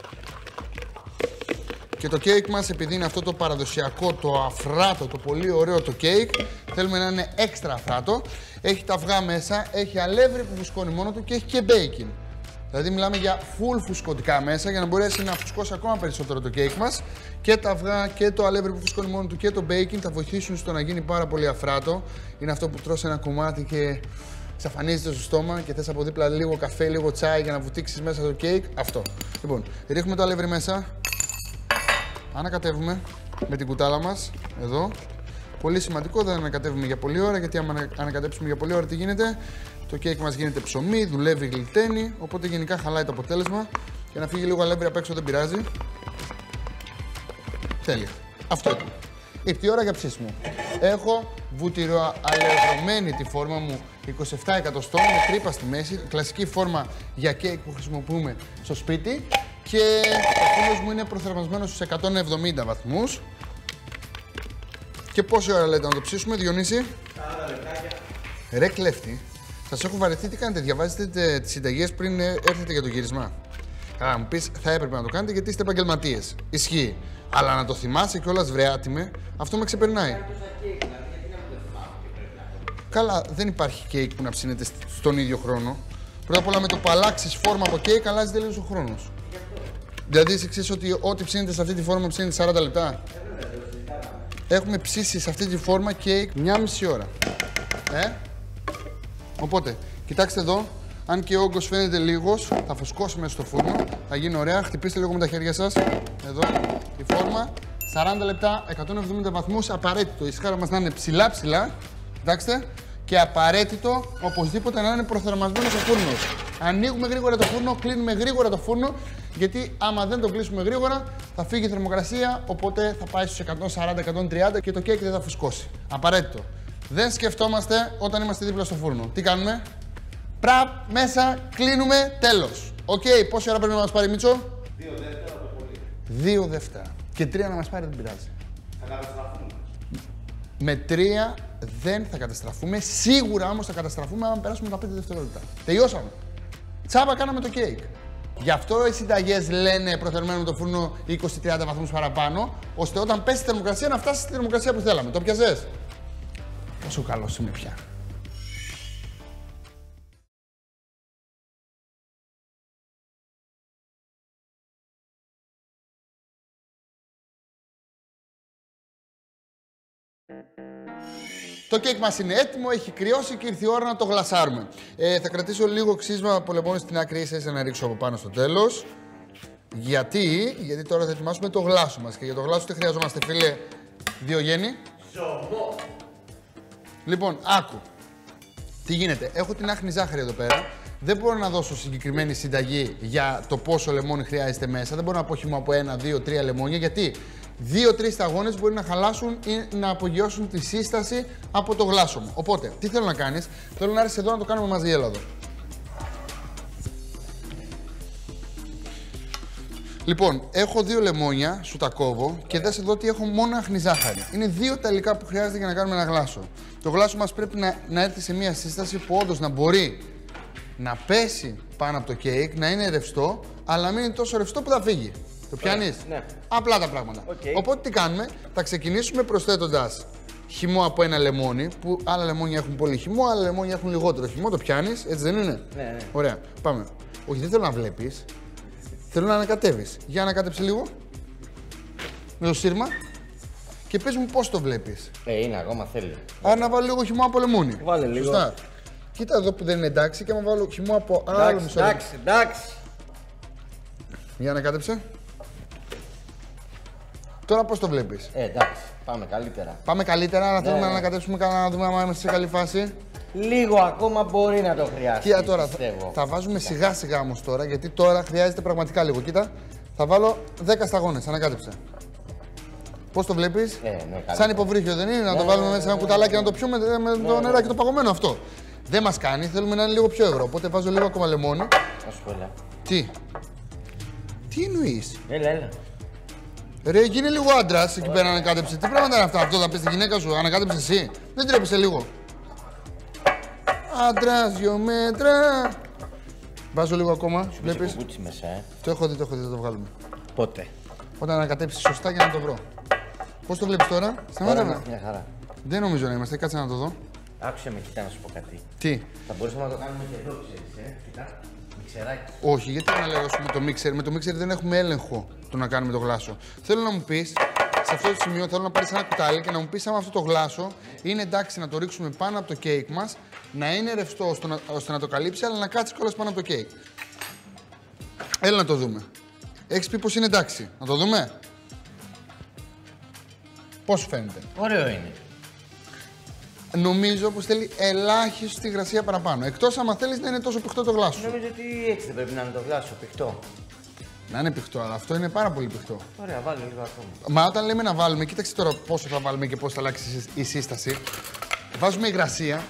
Και το κέικ μας, επειδή είναι αυτό το παραδοσιακό, το αφράτο, το πολύ ωραίο το κέικ, θέλουμε να είναι έξτρα αφράτο. Έχει τα αυγά μέσα, έχει αλεύρι που φουσκώνει μόνο του και έχει και μπέικιν. Δηλαδή μιλάμε για full φουσκωτικά μέσα για να μπορέσει να φουσκώσει ακόμα περισσότερο το κέικ μας. Και τα αυγά και το αλεύρι που φουσκώνει μόνο του και το μπέικιν θα βοηθήσουν στο να γίνει πάρα πολύ αφράτο. Είναι αυτό που τρως ένα κομμάτι και εξαφανίζεται στο στόμα και θες από δίπλα λίγο καφέ, λίγο τσάι για να βουτήξεις μέσα το κέικ. Αυτό. Λοιπόν, ρίχνουμε το αλεύρι μέσα. Ανακατεύουμε με την κουτάλα μας, εδώ. Πολύ σημαντικό, δεν ανακατεύουμε για πολλή ώρα, γιατί άμα ανακατέψουμε για πολλή ώρα τι γίνεται, το κέικ μας γίνεται ψωμί, δουλεύει, γλιτένει, οπότε γενικά χαλάει το αποτέλεσμα. Και να φύγει λίγο αλεύρι απ' έξω δεν πειράζει. Τέλεια. Αυτό είναι. Ήρθε η ώρα για ψήσιμο. Έχω βουτυροαλευρωμένη τη φόρμα μου 27 εκατοστών με τρύπα στη μέση, κλασική φόρμα για κέικ που χρησιμοποιούμε στο σπίτι. Και ο φούρνος μου είναι προθερμασμένος στους 170 βαθμούς. Και πόση ώρα λέτε να το ψήσουμε, Διονύση? 40 λεπτάκια. Ρε κλέφτη, σας έχω βαρεθεί, τι κάνετε, διαβάζετε τις συνταγές πριν έρθετε για το γύρισμα? Καλά, μου πεις, θα έπρεπε να το κάνετε γιατί είστε επαγγελματίες. Ισχύει. Αλλά να το θυμάσαι κιόλας, βρε άτιμε, αυτό με ξεπερνάει. Καλά, δεν υπάρχει κέικ που να ψήνεται στον ίδιο χρόνο. Πρώτα απ' όλα με το που αλλάξεις φόρμα από κέικ, αλλάζει τελείως ο χρόνος. Δηλαδή, εσύ ξέρεις ότι ό,τι ψήνεται σε αυτή τη φόρμα ψήνεται 40 λεπτά. Έχουμε ψήσει σε αυτή τη φόρμα κέικ 1,5 ώρα. Οπότε, κοιτάξτε εδώ, αν και ο όγκος φαίνεται λίγος, θα φουσκώσει μέσα στο φούρνο, θα γίνει ωραία. Χτυπήστε λίγο με τα χέρια σας. Εδώ, η φόρμα. 40 λεπτά, 170 βαθμούς, απαραίτητο. Η σχάρα μας να είναι ψηλά. Κοιτάξτε. Και απαραίτητο οπωσδήποτε να είναι προθερμασμένος ο φούρνος. Ανοίγουμε γρήγορα το φούρνο, κλείνουμε γρήγορα το φούρνο, γιατί άμα δεν το κλείσουμε γρήγορα θα φύγει η θερμοκρασία, οπότε θα πάει στους 140-130 και το κέικ δεν θα φουσκώσει. Απαραίτητο. Δεν σκεφτόμαστε όταν είμαστε δίπλα στο φούρνο. Τι κάνουμε? Πραπ, μέσα, κλείνουμε, τέλος. Οκ, πόση ώρα πρέπει να μας πάρει, Μίτσο? 2 δεύτερα το πολύ. 2 δεύτερα. Και 3 να μας πάρει, δεν πειράζει. Θα καταστραφούμε. Με 3 δεν θα καταστραφούμε. Σίγουρα όμως θα καταστραφούμε άμα περάσουμε τα 5 δευτερόλεπτα. Τελειώσαμε. Τσάμπα κάναμε το κέικ. Γι' αυτό οι συνταγές λένε προθερμαίνουμε το φούρνο 20-30 βαθμούς παραπάνω, ώστε όταν πέσει η θερμοκρασία να φτάσει στη θερμοκρασία που θέλαμε. Το πιαζες? Πόσο καλός είμαι πια. Το κέικ μας είναι έτοιμο, έχει κρυώσει και ήρθε η ώρα να το γλασάρουμε. Θα κρατήσω λίγο ξύσμα από λεμόνι στην άκρη, ίσα να ρίξω από πάνω στο τέλος. Γιατί τώρα θα ετοιμάσουμε το γλάσο μας. Και για το γλάσο τι χρειαζόμαστε, φίλε Διογέννη? Ζωμό. Λοιπόν, άκου. Τι γίνεται, έχω την άχνη ζάχαρη εδώ πέρα. Δεν μπορώ να δώσω συγκεκριμένη συνταγή για το πόσο λεμόνι χρειάζεται μέσα. Δεν μπορώ να πω χυμό από 1, 2, 3 λεμόνια, γιατί 2-3 σταγόνες μπορεί να χαλάσουν ή να απογειώσουν τη σύσταση από το γλάσο μου. Οπότε, τι θέλω να κάνεις? Θέλω να έρθεις εδώ να το κάνουμε μαζί, έλα εδώ. Λοιπόν, έχω 2 λεμόνια, σου τα κόβω και δες εδώ ότι έχω μόνο άχνη ζάχαρη. Είναι 2 τα υλικά που χρειάζεται για να κάνουμε ένα γλάσο. Το γλάσο μας πρέπει να έρθει σε μια σύσταση που όντως να μπορεί να πέσει πάνω από το κέικ, να είναι ρευστό, αλλά μην είναι τόσο ρευστό που θα φύγει. Το πιάνεις? Ναι. Απλά τα πράγματα. Okay. Οπότε τι κάνουμε? Θα ξεκινήσουμε προσθέτοντας χυμό από ένα λεμόνι, που άλλα λεμόνια έχουν πολύ χυμό, άλλα λεμόνια έχουν λιγότερο χυμό. Το πιάνεις, έτσι δεν είναι? Ναι. Ωραία, πάμε. Όχι, δεν θέλω να βλέπεις. Θέλω να ανακατεύεις. Για ανακάτεψε λίγο. Με το σύρμα. Και πες μου πώς το βλέπεις. Είναι ακόμα θέλει. Άρα να βάλω λίγο χυμό από λεμόνι. Βάλε λίγο. Σωστά. Κοίτα εδώ που δεν είναι εντάξει και άμα βάλω χυμό από άλλο μισό. Εντάξει. Για ανακάτεψε. Τώρα πώς το βλέπεις. Εντάξει, πάμε καλύτερα. Πάμε καλύτερα, να θέλουμε να ανακατέψουμε κανένα να δούμε αν είμαστε σε καλή φάση. Λίγο ακόμα μπορεί να το χρειαστεί. Κοίτα τώρα, θα βάζουμε σιγά σιγά όμως τώρα, γιατί τώρα χρειάζεται πραγματικά λίγο. Κοίτα, θα βάλω 10 σταγόνες, ανακάτεψε. Πώς το βλέπεις? Ναι, σαν υποβρύχιο δεν είναι, να το βάλουμε μέσα σε ένα κουταλάκι να το πιούμε με το νεράκι το παγωμένο αυτό. Δεν μας κάνει, θέλουμε να είναι λίγο πιο υγρό, οπότε βάζω λίγο ακόμα λεμόνι. Τι εννοείς? Έλα. Ρε, γίνε λίγο άντρας εκεί πέρα, ανακάτεψε. Τι πράγματα είναι αυτά, αυτό θα πεις στη γυναίκα σου, ανακάτεψε εσύ. Δεν τρέπεσαι λίγο. Άντρας, 2 μέτρα. Βάζω λίγο ακόμα. Βλέπεις. Μέσα, Το έχω δει, θα το βγάλουμε. Πότε? Όταν ανακατέψεις σωστά για να το βρω. Πώς το βλέπεις τώρα? Σταμάτα να. Μια χαρά. Δεν νομίζω να είμαστε, κάτσε να το δω. Άκουσε με, κοιτά να σου πω κάτι. Τι? Θα μπορούσαμε να το κάνουμε και εδώ, ξέρεις, Κοιτά, μιξεράκι. Όχι, γιατί να λέω με το μίξερ. Με το μίξερ δεν έχουμε έλεγχο το να κάνουμε το γλάσο. Θέλω να μου πεις, σε αυτό το σημείο θέλω να πάρεις ένα κουτάλι και να μου πεις αν αυτό το γλάσο είναι εντάξει να το ρίξουμε πάνω από το κέικ μας, να είναι ρευστό ώστε να το καλύψει, αλλά να κάτσει κιόλας πάνω από το κέικ. Έλα να το δούμε. Έχεις πει πως είναι εντάξει. Να το δούμε. Πώς σου φαίνεται? Ωραίο είναι. Νομίζω πως θέλει ελάχιστη υγρασία παραπάνω. Εκτός άμα θέλεις να είναι τόσο πηχτό το γλάσο. Νομίζω ότι έτσι δεν πρέπει να είναι το γλάσο, πηχτό. Να είναι πηχτό, αλλά αυτό είναι πάρα πολύ πηχτό. Ωραία, βάλε λίγο ακόμα. Μα όταν λέμε να βάλουμε, κοίταξε τώρα πόσο θα βάλουμε και πώς θα αλλάξει η σύσταση. Βάζουμε υγρασία,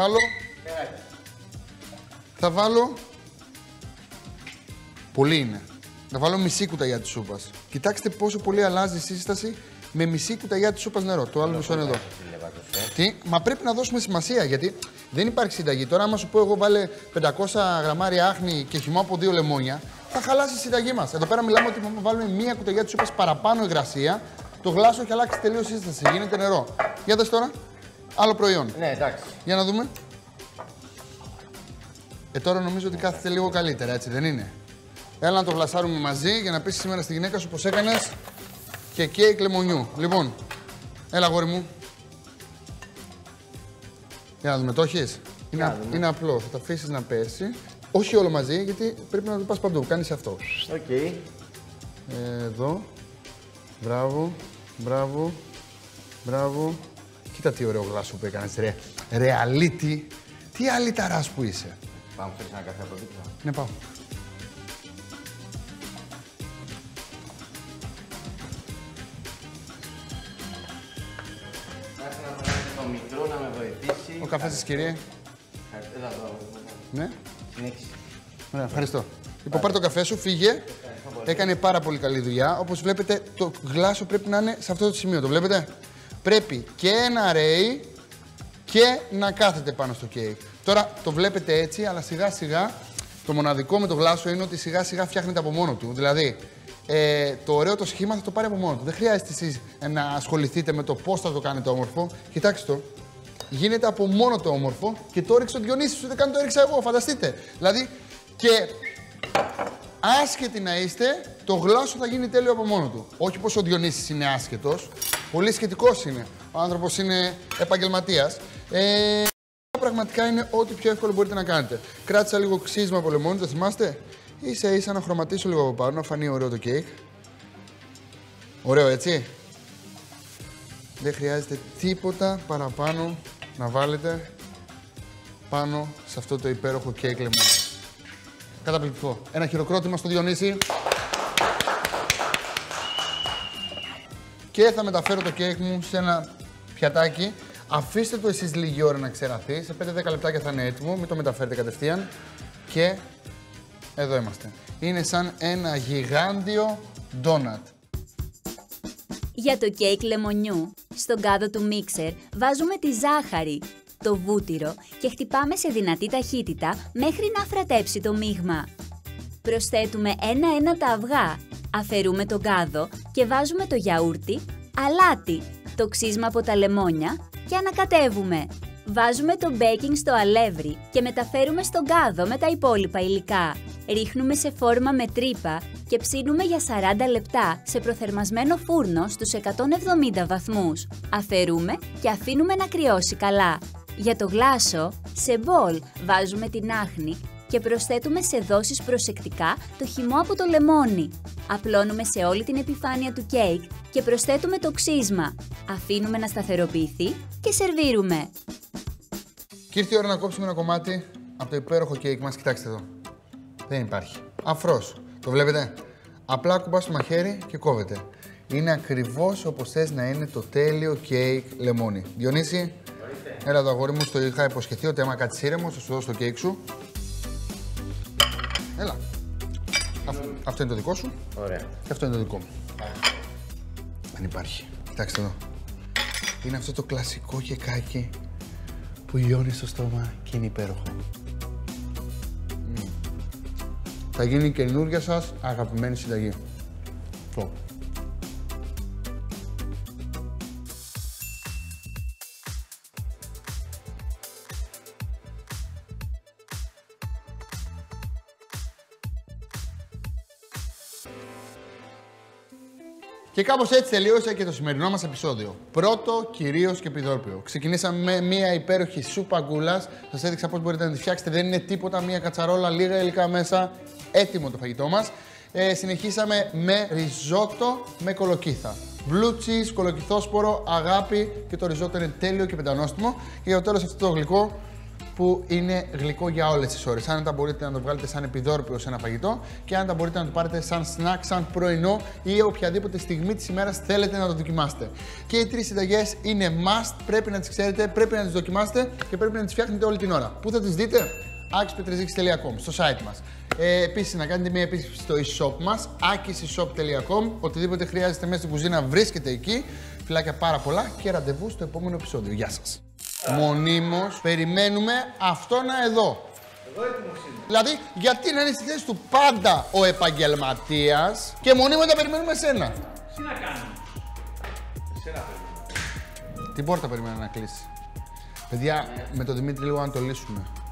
θα βάλω. Πολύ είναι. Θα βάλω μισή κουταλιά της σούπας. Κοιτάξτε πόσο πολύ αλλάζει η σύσταση με μισή κουταλιά της σούπας νερό. Το άλλο μισό είναι εδώ. Τι, μα πρέπει να δώσουμε σημασία γιατί δεν υπάρχει συνταγή. Τώρα, άμα σου πω εγώ βάλε 500 γραμμάρια άχνη και χυμό από 2 λεμόνια, θα χαλάσει η συνταγή μας. Εδώ πέρα μιλάμε ότι θα βάλουμε μία κουταλιά της σούπας παραπάνω υγρασία, το γλάσο έχει αλλάξει τελείως σύσταση. Γίνεται νερό. Για δες τώρα. Άλλο προϊόν. Ναι, εντάξει. Για να δούμε. Τώρα νομίζω ότι κάθεται λίγο καλύτερα, έτσι δεν είναι? Έλα να το γλασάρουμε μαζί για να πεις σήμερα στη γυναίκα σου πως έκανες και κέικ λεμονιού. Λοιπόν, έλα αγόρι μου. Για να δούμε, το έχεις? Είναι απλό, θα το αφήσεις να πέσει. Όχι όλο μαζί, γιατί πρέπει να το πας παντού. Κάνεις αυτό. Οκ. Εδώ. Μπράβο. Κοίτα τι ωραίο γλάσο που έκανες, ρε. Ρεαλίτη. Τι αλυταράς που είσαι. Πάμε, θέλεις ένα καφέ από δίπλα? Ναι, πάω. Το μικρό να με βοηθήσει. Ο καφές της, κύριε. Έλα εδώ. Ναι. Συνέχισε. Ωραία, ευχαριστώ. Λοιπόν, πάρε το καφέ σου, φύγε. Έκανε πάρα πολύ καλή δουλειά. Όπως βλέπετε, το γλάσο πρέπει να είναι σε αυτό το σημείο. Το βλέπετε? Πρέπει και να ρέει και να κάθεται πάνω στο κέικ. Τώρα το βλέπετε έτσι, αλλά σιγά σιγά το μοναδικό με το γλάσο είναι ότι σιγά σιγά φτιάχνεται από μόνο του. Δηλαδή, το ωραίο το σχήμα θα το πάρει από μόνο του. Δεν χρειάζεται εσείς να ασχοληθείτε με το πώς θα το κάνετε όμορφο. Κοιτάξτε το. Γίνεται από μόνο το όμορφο και το έριξε ο Διονύσης, ούτε καν το έριξα εγώ. Φανταστείτε. Δηλαδή, και άσχετοι να είστε, το γλάσο θα γίνει τέλειο από μόνο του. Όχι πως ο Διονύσης είναι άσχετος. Πολύ σχετικός είναι. Ο άνθρωπος είναι επαγγελματίας. Πραγματικά είναι ό,τι πιο εύκολο μπορείτε να κάνετε. Κράτησα λίγο ξύσμα από λεμόνι, το θυμάστε? Ίσα ίσα να χρωματίσω λίγο από πάνω, να φανεί ωραίο το κέικ. Ωραίο, έτσι? Δεν χρειάζεται τίποτα παραπάνω να βάλετε πάνω σε αυτό το υπέροχο κέικ λεμόνι. Καταπληκτικό. Ένα χειροκρότημα στο Διονύση. Και θα μεταφέρω το κέικ μου σε ένα πιατάκι. Αφήστε το εσείς λίγη ώρα να ξεραθεί. Σε 5-10 λεπτάκια θα είναι έτοιμο. Μην το μεταφέρετε κατευθείαν. Και εδώ είμαστε. Είναι σαν ένα γιγάντιο ντόνατ. Για το κέικ λεμονιού, στον κάδο του μίξερ βάζουμε τη ζάχαρη, το βούτυρο και χτυπάμε σε δυνατή ταχύτητα μέχρι να φρατέψει το μείγμα. Προσθέτουμε ένα-ένα τα αυγά, αφαιρούμε τον κάδο και βάζουμε το γιαούρτι, αλάτι, το ξύσμα από τα λεμόνια, και ανακατεύουμε. Βάζουμε το baking στο αλεύρι και μεταφέρουμε στον κάδο με τα υπόλοιπα υλικά. Ρίχνουμε σε φόρμα με τρύπα και ψήνουμε για 40 λεπτά σε προθερμασμένο φούρνο στους 170 βαθμούς. Αφαιρούμε και αφήνουμε να κρυώσει καλά. Για το γλάσο, σε μπολ βάζουμε την άχνη και προσθέτουμε σε δόσεις προσεκτικά το χυμό από το λεμόνι. Απλώνουμε σε όλη την επιφάνεια του κέικ και προσθέτουμε το ξύσμα. Αφήνουμε να σταθεροποιηθεί και σερβίρουμε. Και ήρθε η ώρα να κόψουμε ένα κομμάτι από το υπέροχο κέικ μας. Κοιτάξτε εδώ. Δεν υπάρχει. Αφρός. Το βλέπετε. Απλά κουμπάς το μαχαίρι και κόβεται. Είναι ακριβώς όπως θες να είναι το τέλειο κέικ λεμόνι. Διονύση, έλα το αγόρι μου, στο είχα υποσχεθεί ότι άμα κάτσεις ήρεμος θα σου δώσω το κέικ σου. Έλα. Αυτό είναι το δικό σου. Ωραία. Και αυτό είναι το δικό μου. Δεν υπάρχει. Κοιτάξτε εδώ. Είναι αυτό το κλασικό κεκάκι που λιώνει στο στόμα και είναι υπέροχο. Θα γίνει η καινούργια σας αγαπημένη συνταγή. Αυτό. Και κάπως έτσι τελείωσε και το σημερινό μας επεισόδιο. Πρώτο, κυρίως και επιδόρπιο. Ξεκινήσαμε με μια υπέροχη σούπα γκούλας. Σας έδειξα πώς μπορείτε να τη φτιάξετε. Δεν είναι τίποτα, μια κατσαρόλα, λίγα υλικά μέσα. Έτοιμο το φαγητό μας. Συνεχίσαμε με ριζότο με κολοκύθα. Blue cheese, κολοκυθόσπορο, αγάπη και το ριζότο είναι τέλειο και πεντανόστιμο. Και για το τέλος αυτό το γλυκό που είναι γλυκό για όλες τις ώρες. Αν τα μπορείτε να το βγάλετε σαν επιδόρπιο σε ένα φαγητό και αν τα μπορείτε να το πάρετε σαν snack, σαν πρωινό ή οποιαδήποτε στιγμή της ημέρας θέλετε να το δοκιμάσετε. Και οι τρεις συνταγές είναι must, πρέπει να τις ξέρετε, πρέπει να τις δοκιμάσετε και πρέπει να τις φτιάχνετε όλη την ώρα. Πού θα τις δείτε? akispetrezikis.com, στο site μας. Επίσης, να κάνετε μια επίσκεψη στο e-shop μας, akisshop.com. Οτιδήποτε χρειάζεται μέσα στην κουζίνα βρίσκεται εκεί. Φιλάκια πάρα πολλά και ραντεβού στο επόμενο επεισόδιο. Γεια σας. Μονίμως περιμένουμε αυτόν εδώ. Εγώ έτοιμος είμαι. Δηλαδή, γιατί να είναι στη θέση του πάντα ο επαγγελματίας και μονίμως να περιμένουμε εσένα. Τι να κάνω. Εσένα περιμένω. Την πόρτα περιμένω να κλείσει. Παιδιά, με τον Δημήτρη λίγο να το λύσουμε.